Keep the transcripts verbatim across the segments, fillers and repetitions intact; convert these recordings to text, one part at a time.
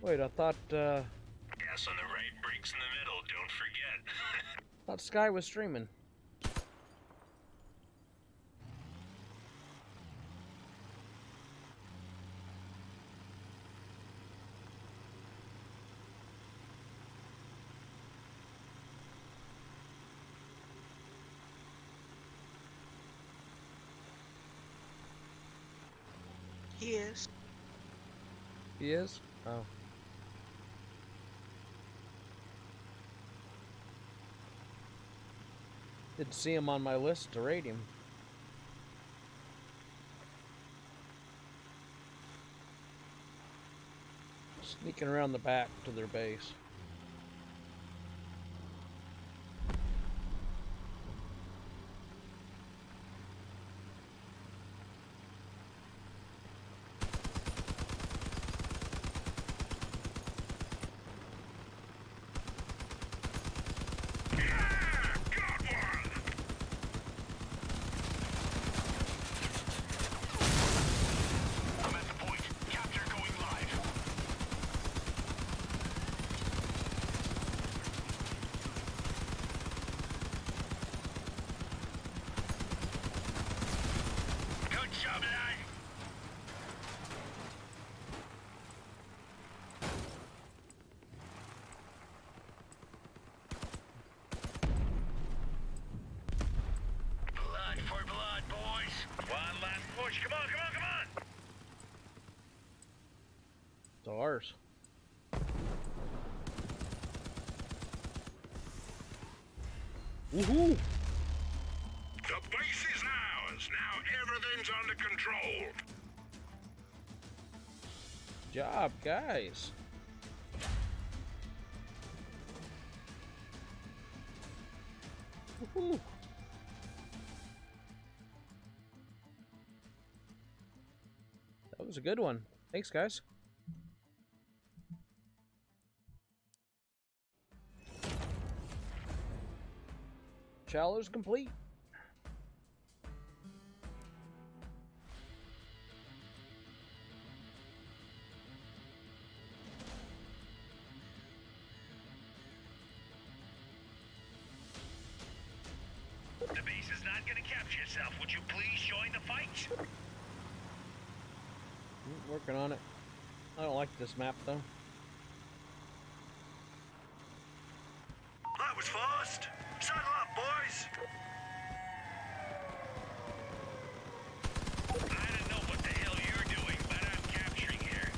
Wait, I thought, uh... Gas on the right, brakes in the middle, don't forget. I thought Sky was streaming. He is. He is? Oh. Didn't see him on my list to raid him. Sneaking around the back to their base. It's ours. Woohoo! The base is ours. Now everything's under control. Good job, guys. Woohoo! That was a good one. Thanks, guys. Challenge complete. The base is not going to capture yourself. Would you please join the fight? Mm, working on it. I don't like this map, though. That was fast. Saddle up, boys. I don't know what the hell you're doing, but I'm capturing here.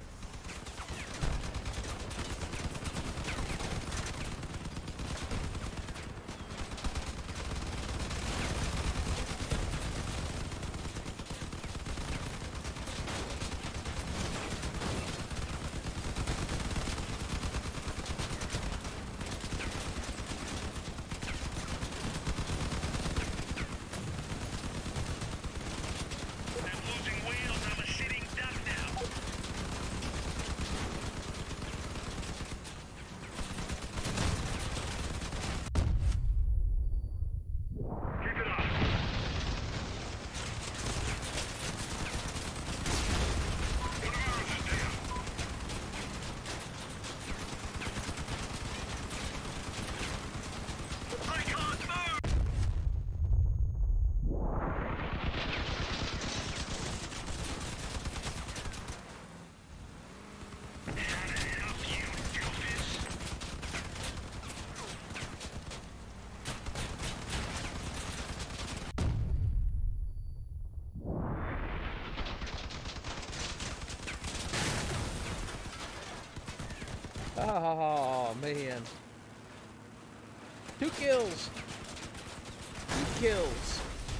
Oh, man. Two kills. Two kills.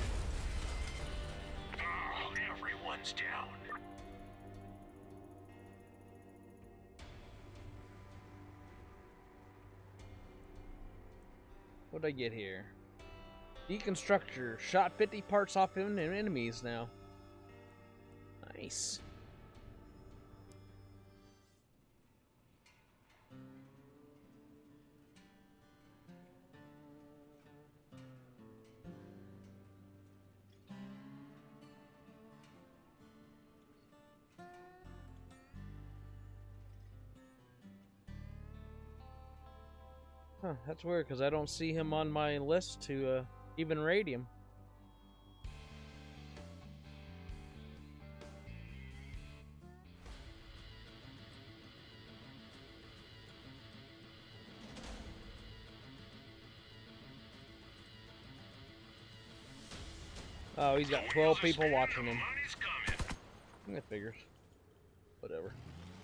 Oh, everyone's down. What'd I get here? Deconstructor. Shot fifty parts off en- enemies now. Nice. Huh, that's weird because I don't see him on my list to uh, even raid him. Oh, he's got twelve people watching him. That figures. Whatever.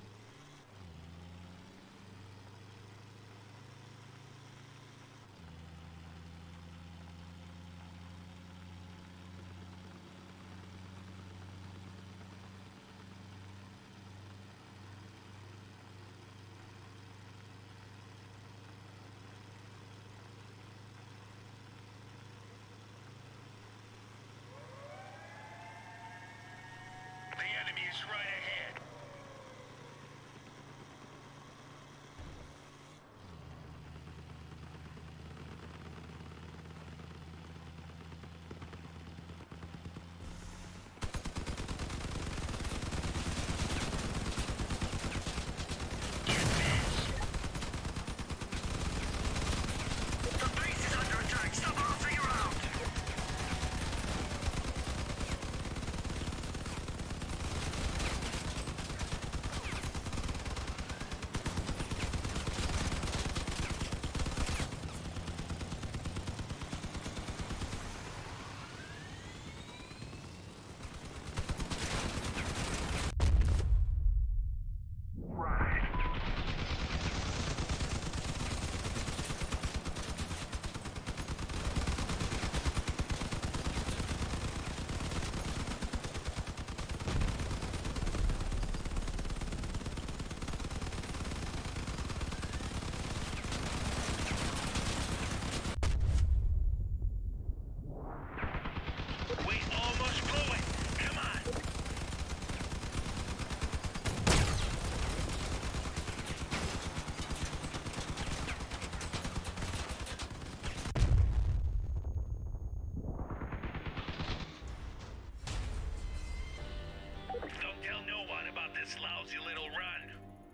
Lousy little run.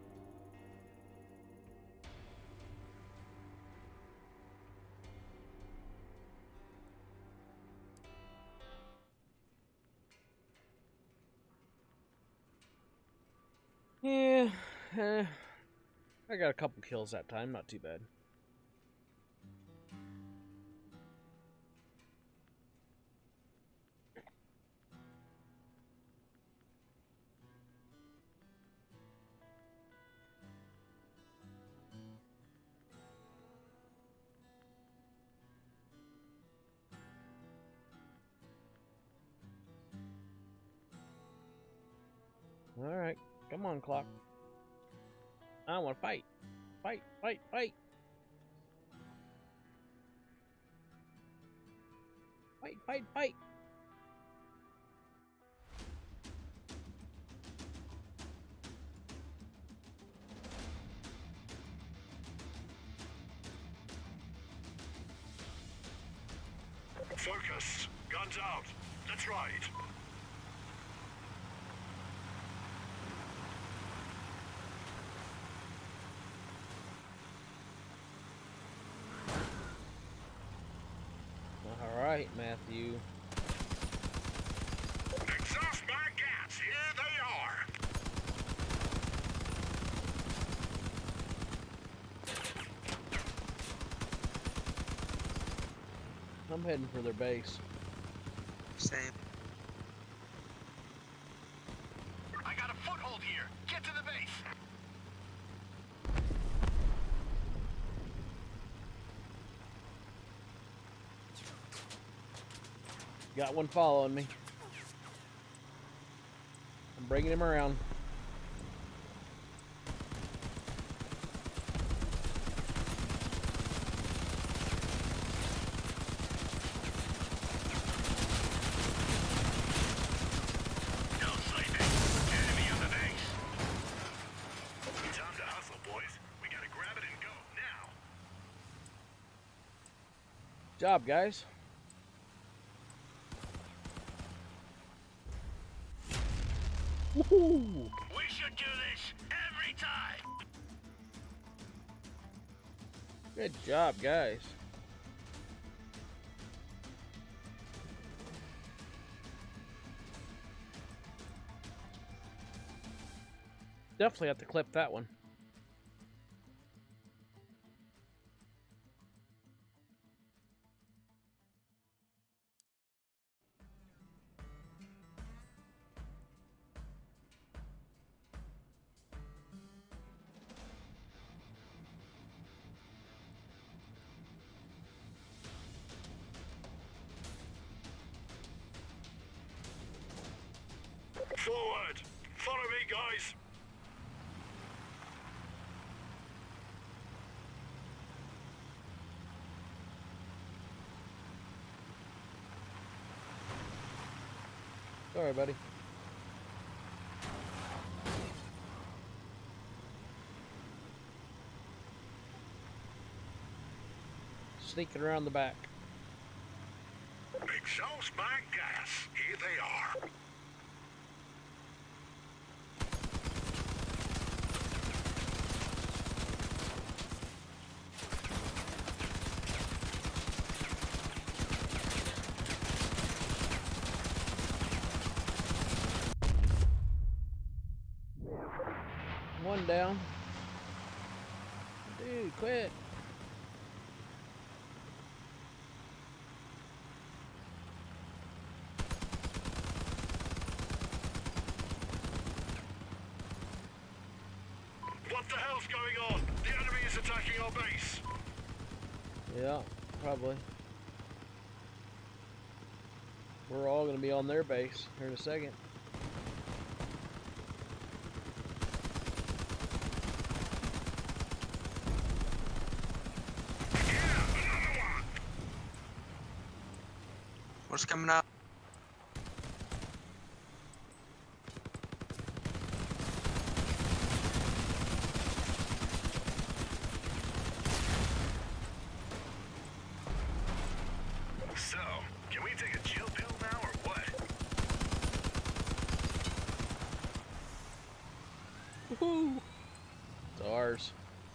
Yeah, eh, I got a couple kills that time, not too bad. Alright, come on, clock. I want to fight. Fight, fight, fight. Fight, fight, fight. Focus. Guns out. That's right. Alright, Matthew. Exhaust my gas. Here they are. I'm heading for their base. Same. I got a foothold here. Get to the base. Got one following me. I'm bringing him around. No sleeping. Enemy on the base. Time to hustle, boys. We gotta grab it and go now. Job, guys. Woohoo! We should do this every time. Good job, guys. Definitely have to clip that one. Forward! Follow me, guys! Sorry, buddy. Sneaking around the back. Exhaust my gas. Here they are. One down. Dude, quit. What the hell's going on? The enemy is attacking our base. Yeah, probably. We're all going to be on their base here in a second. What's coming up? So, can we take a chill pill now or what? Woohoo! It's ours.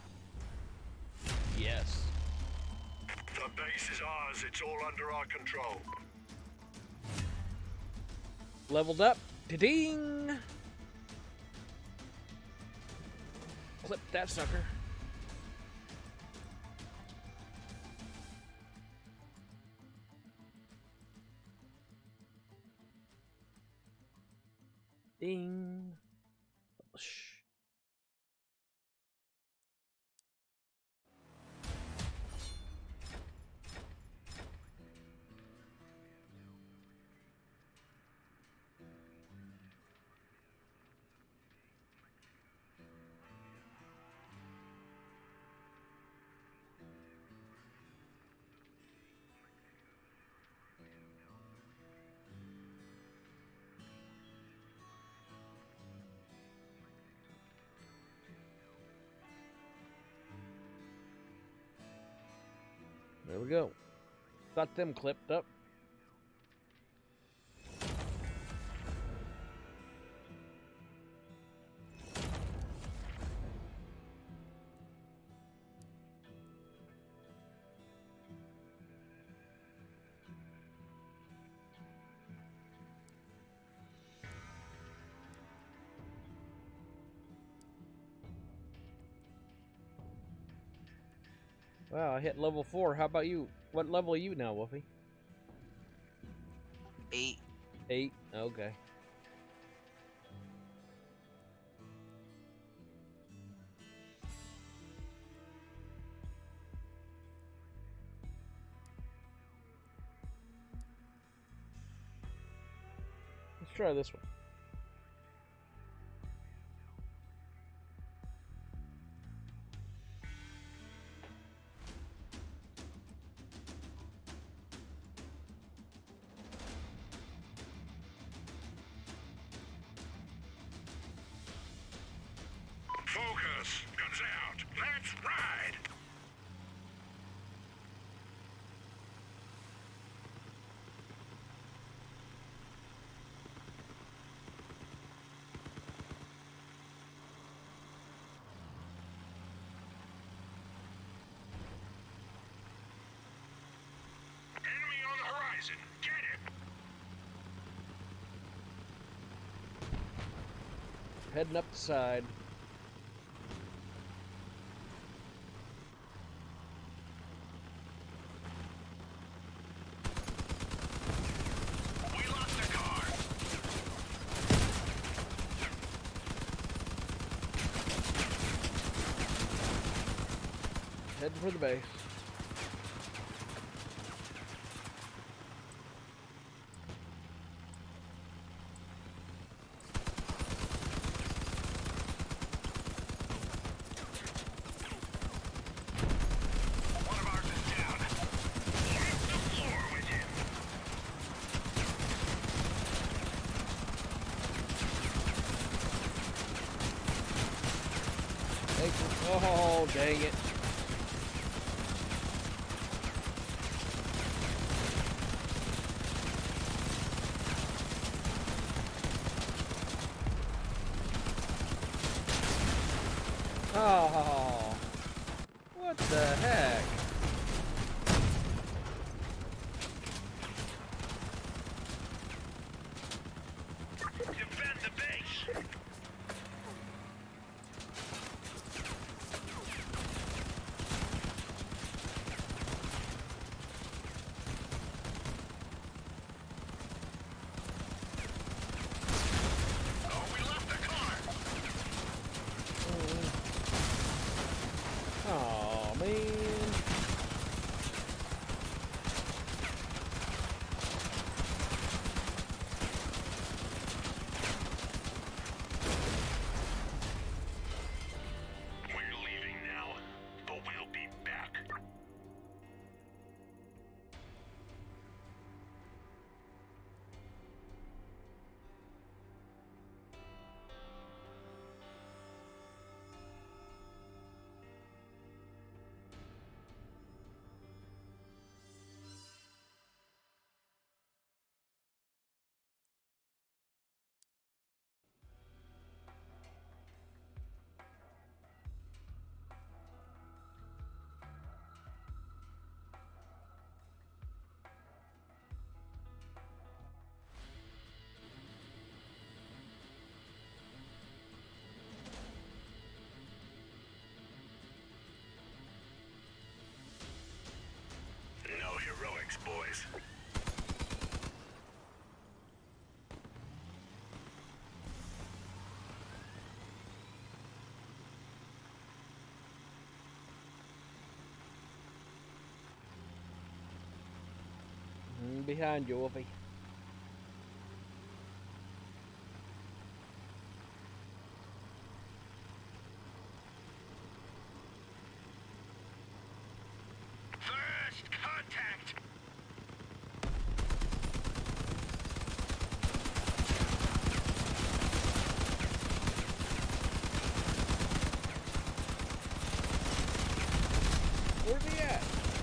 Yes. The base is ours. It's all under our control. Leveled up. Ta-ding! Clip that sucker. Ding. Shh. There we go. Got them clipped up. Wow, I hit level four. How about you? What level are you now, Wolfie? Eight. Eight? Okay. Let's try this one. Focus. Guns out. Let's ride. poison. Get it! Heading up the side. We lost the car. Heading for the base. One of ours is down. Wipe the floor with him. Thank you. Oh, dang it. Oh, what the heck? Defend the base. Oh, we left the car. Oh, man. We're leaving now, but we'll be back. No heroics, boys. Mm, Behind you, Wolfie. First contact. Where's he at?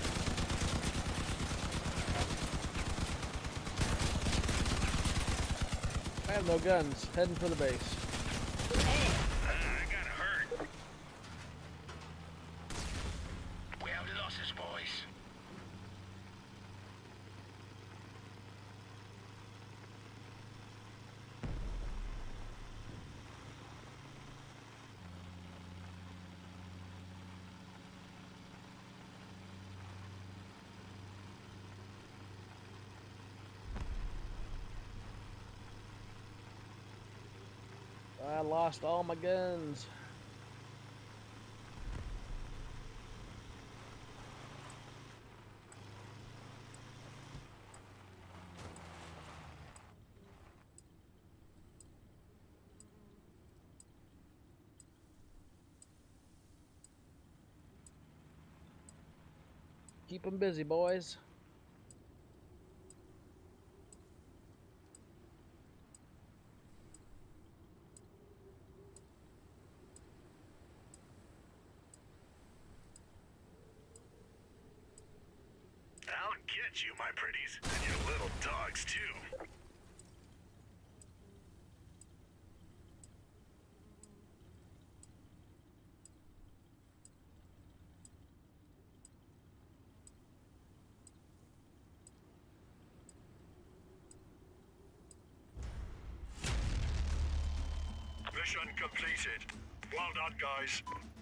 I have no guns. Heading for the base. Ah, I got hurt. We have losses, boys. I lost all my guns. Keep them busy, boys. I'll get you, my pretties, and your little dogs, too. Mission completed. Well done, guys.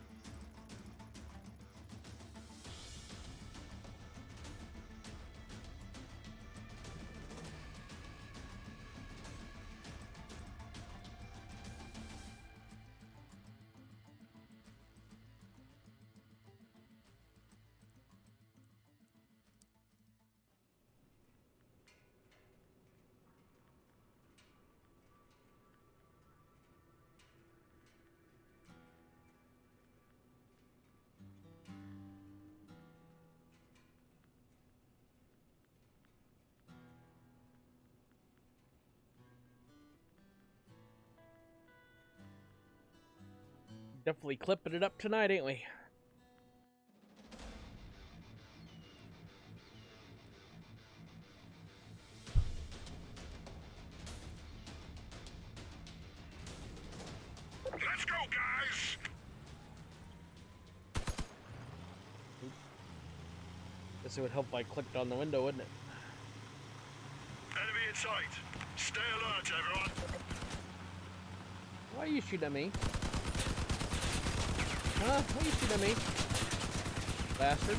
Definitely clipping it up tonight, ain't we? Let's go, guys! Guess it would help if I clicked on the window, wouldn't it? Enemy in sight. Stay alert, everyone. Why are you shooting at me? Huh? Why are you shooting at me? Bastard.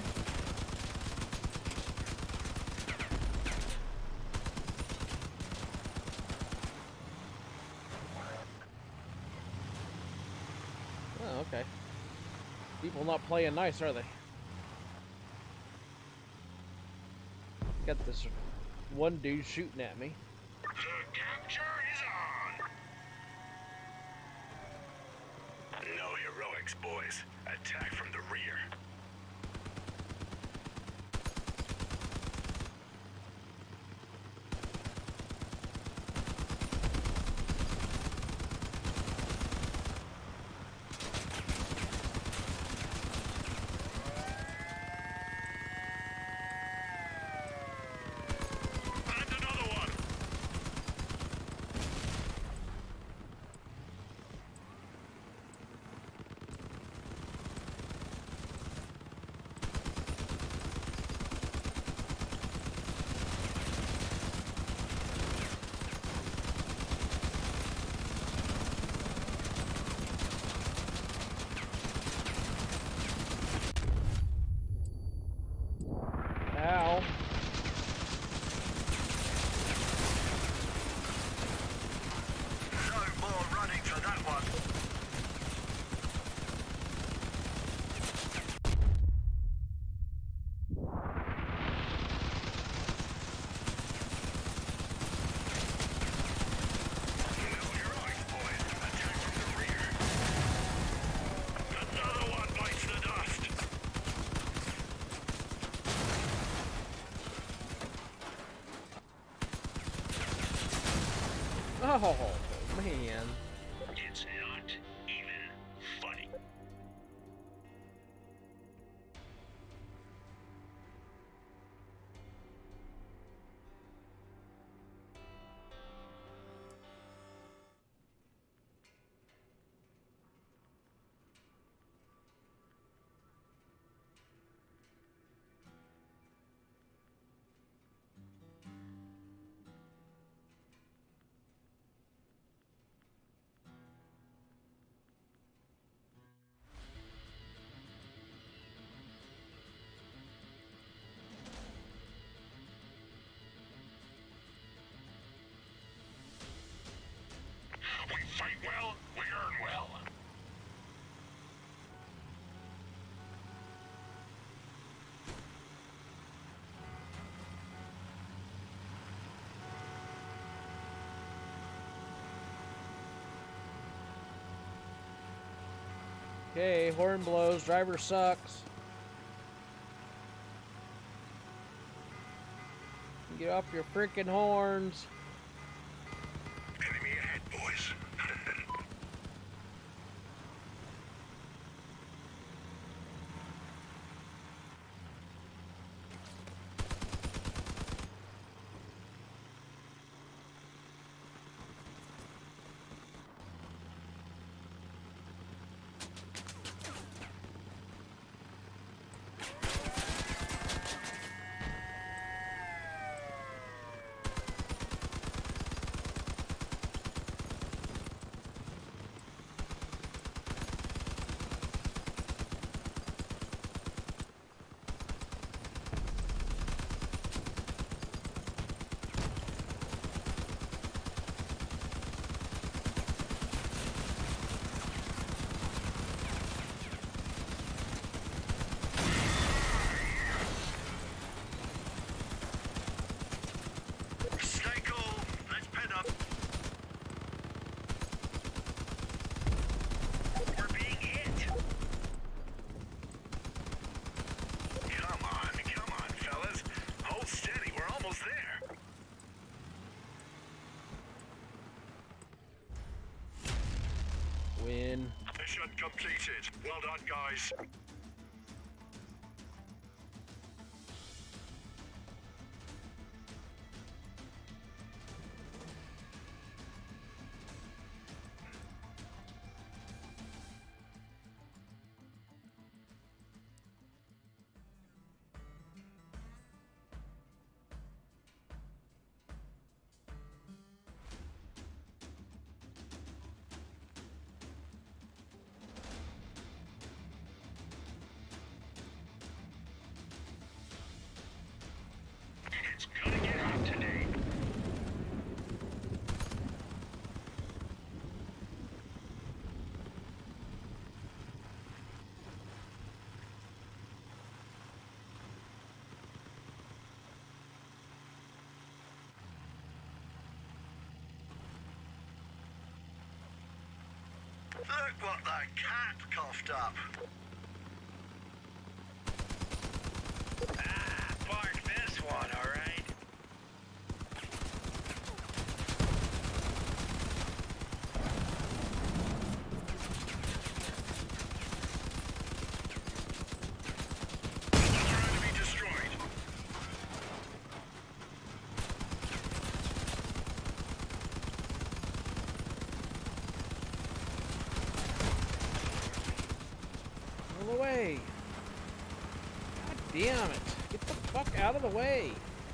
Oh, okay. People not playing nice, are they? Got this one dude shooting at me. The capture is on. No heroics, boys. Attack from the rear. Ow. No more running for that one. No heroics, boys. Attack from the rear. Another one bites the dust. Oh, man. It's not even funny. We fight well, we earn well. Okay, horn blows, driver sucks. Get off your freaking horns. Enemy ahead, boys. Win. Mission completed. Well done, guys. It's gonna get hot today. Look what that cat coughed up. Ah, bark this one, alright? Another enemy destroyed. Out of the way. God damn it. Get the fuck out of the way.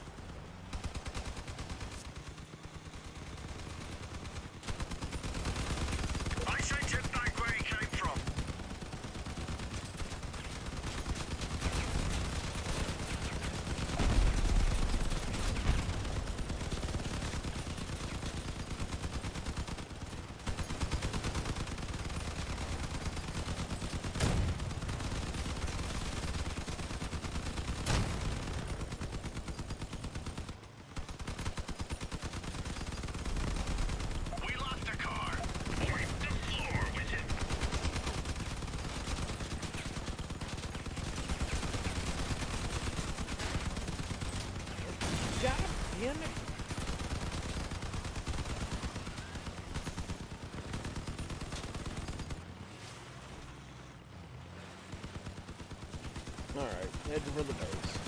I sent him back where he came from. We lost a car. Wipe the floor with it. God damn it. Alright, heading for the base.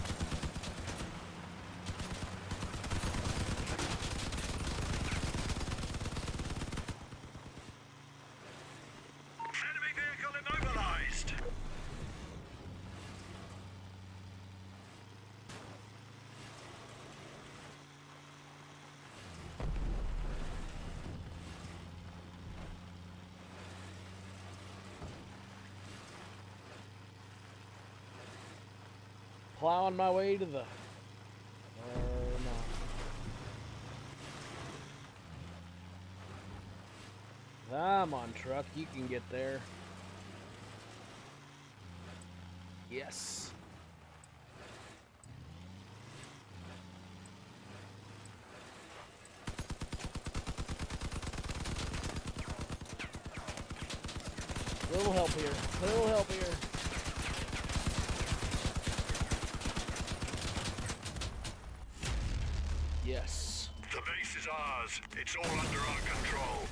Enemy vehicle immobilized. Plowing my way to the... Uh, no. Come on, truck. You can get there. Yes. Little help here. Little help here. Yes. The base is ours. It's all under our control.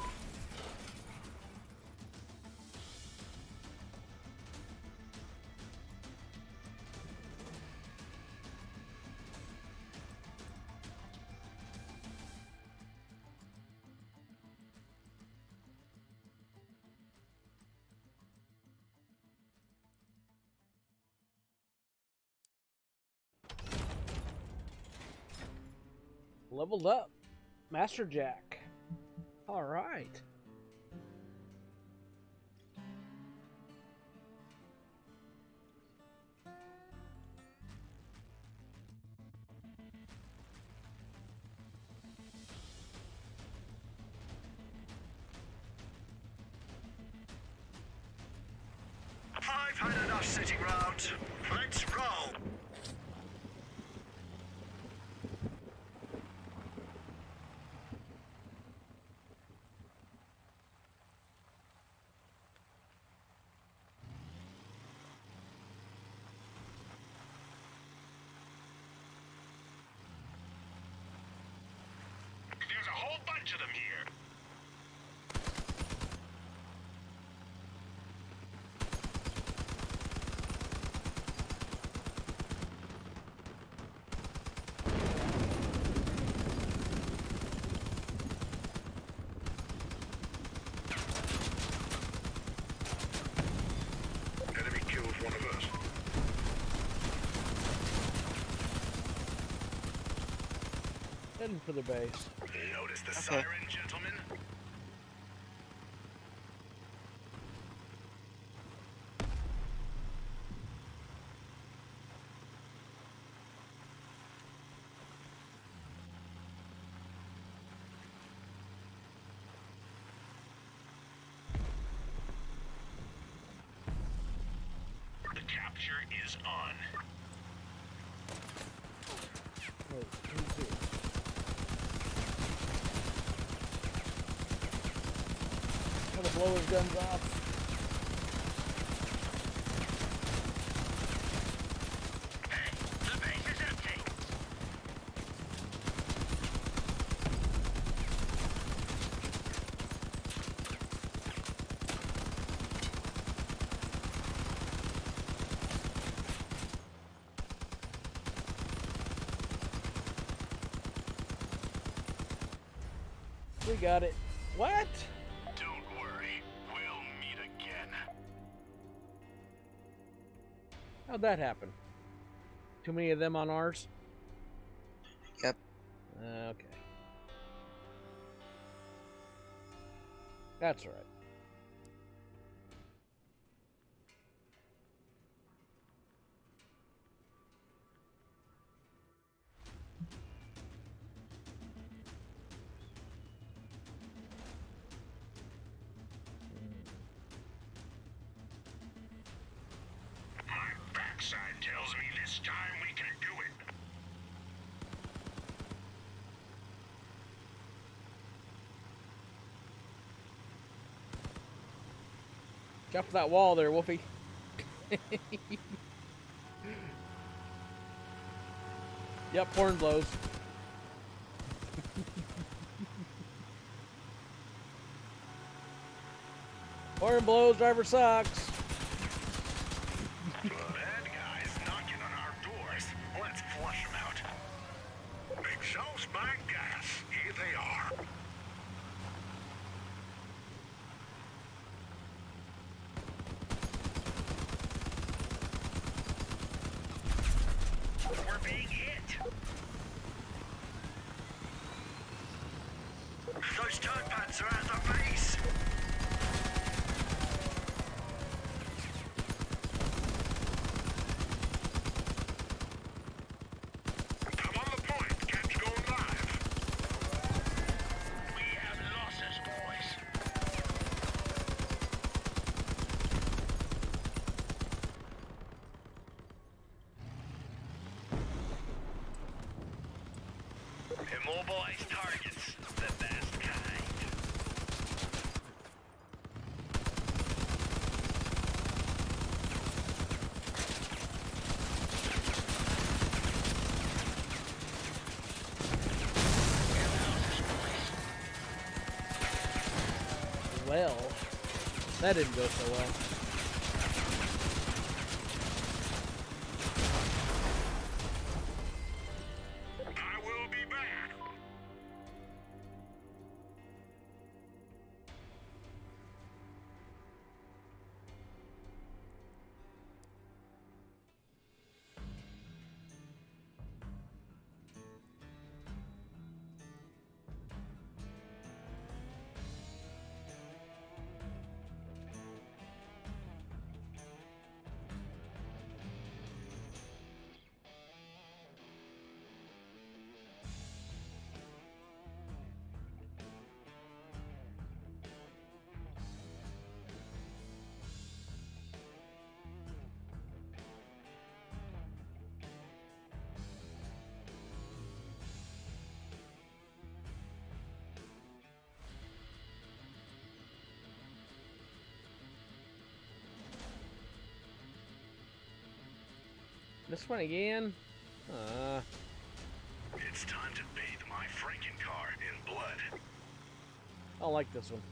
Leveled up. Master Jack. All right. I've had enough sitting round. Let's roll. There's a whole bunch of them here. heading for the base. Notice the Okay. siren, gentlemen? The capture is on. Wait, who's here? Gotta blow his guns off. Hey, the base is empty. We got it. What? Don't worry, we'll meet again. How'd that happen? Too many of them on ours? Yep. Uh, okay. That's all right. My backside tells me this time we can do it. Jump that wall there, Wolfie. Yep, horn blows. Horn blows, driver sucks. Bad guys knocking on our doors. Let's flush them out. Exhaust my gas. Here they are. We're being hit. Those turret pads are at the base. I'm on the point. Catch going live. We have losses, boys. Immobilize targets, the best kind. Well, that didn't go so well. I will be back. This one again? Uh, It's time to bathe my Frankencar in blood. I don't like this one.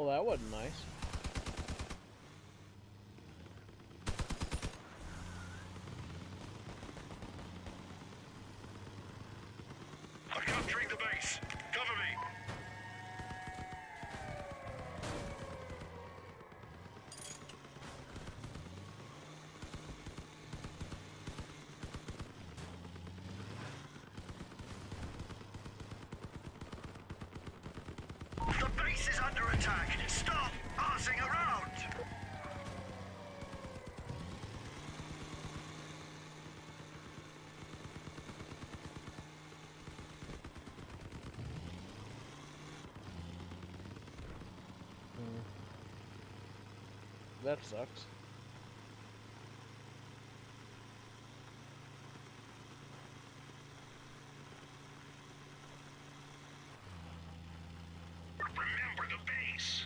Well, that wasn't nice. I'm capturing the base. Cover me. The base is under attack. Stop arsing around. Hmm. That sucks. Remember the base.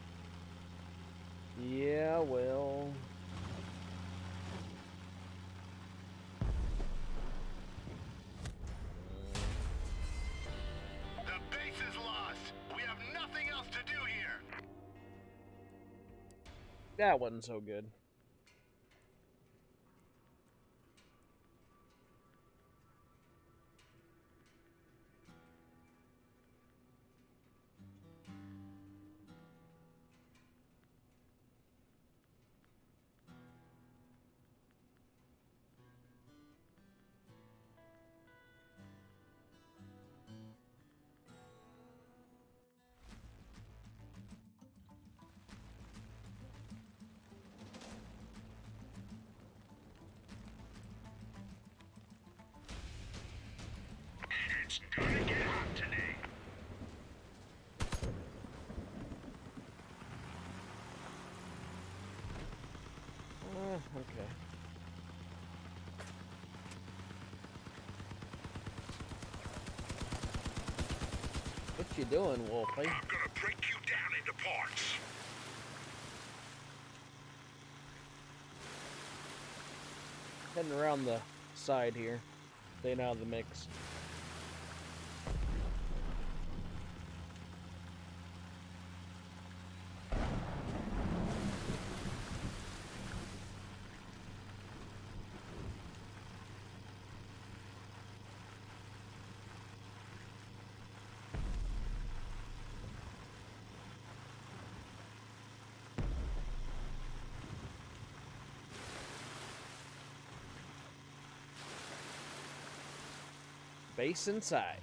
Yeah, well... The base is lost. We have nothing else to do here. That wasn't so good. It's gonna get hot today. Uh, okay. What you doing, Wolfie? I'm gonna break you down into parts. Heading around the side here. Staying out of the mix. Base inside.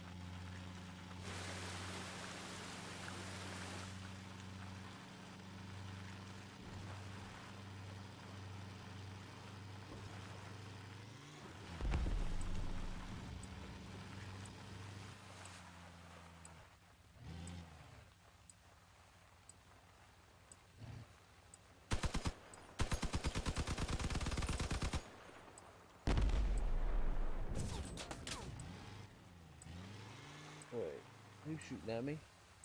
Wait, who's shooting at me?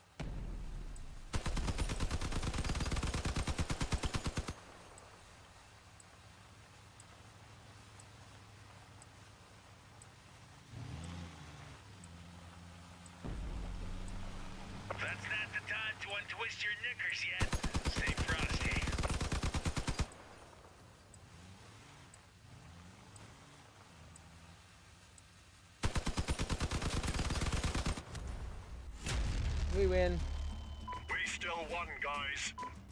That's not the time to untwist your knickers yet. Stay frosty. We win. We still won, guys.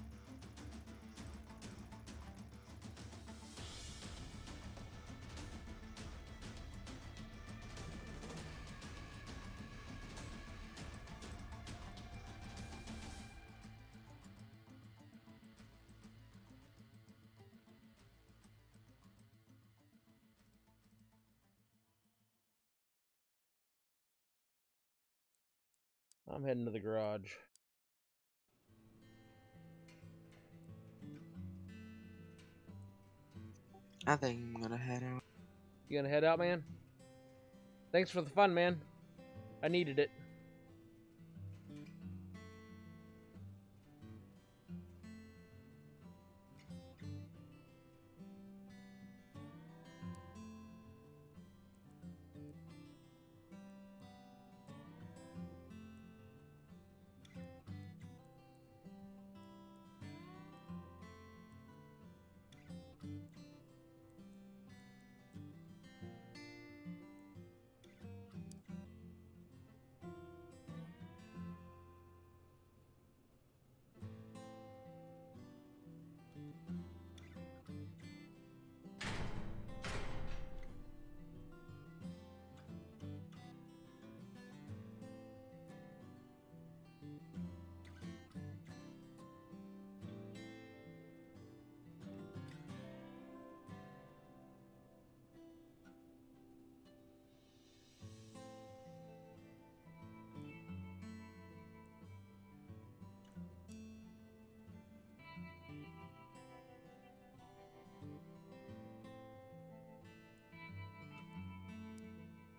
I'm heading to the garage. I think I'm gonna head out. You gonna head out, man? Thanks for the fun, man. I needed it.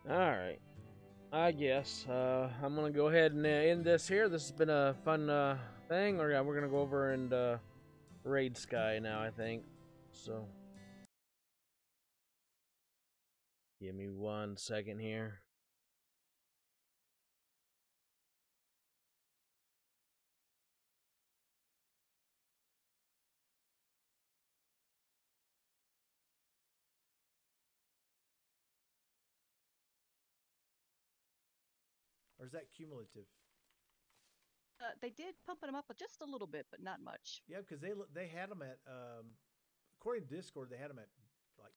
Alright. I guess. Uh, I'm gonna go ahead and uh, end this here. This has been a fun uh, thing. Or, yeah, we're gonna go over and uh, raid Sky now, I think. So. Give me one second here. Or is that cumulative? Uh, they did pump them up just a little bit, but not much. Yeah, because they they had them at, um, according to Discord, they had them at like.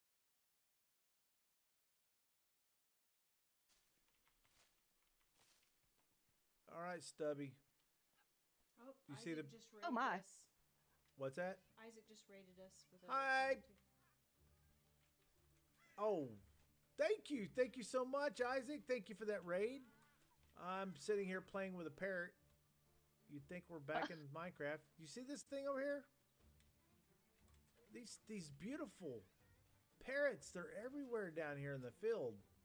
All right, Stubby. Oh, You Isaac see the- just raided Oh, my. us. What's that? Isaac just raided us with a. Hi. Oh, thank you, thank you so much, Isaac. Thank you for that raid. I'm sitting here playing with a parrot. You'd think we're back in Minecraft. You see this thing over here? These these beautiful parrots. They're everywhere down here in the field.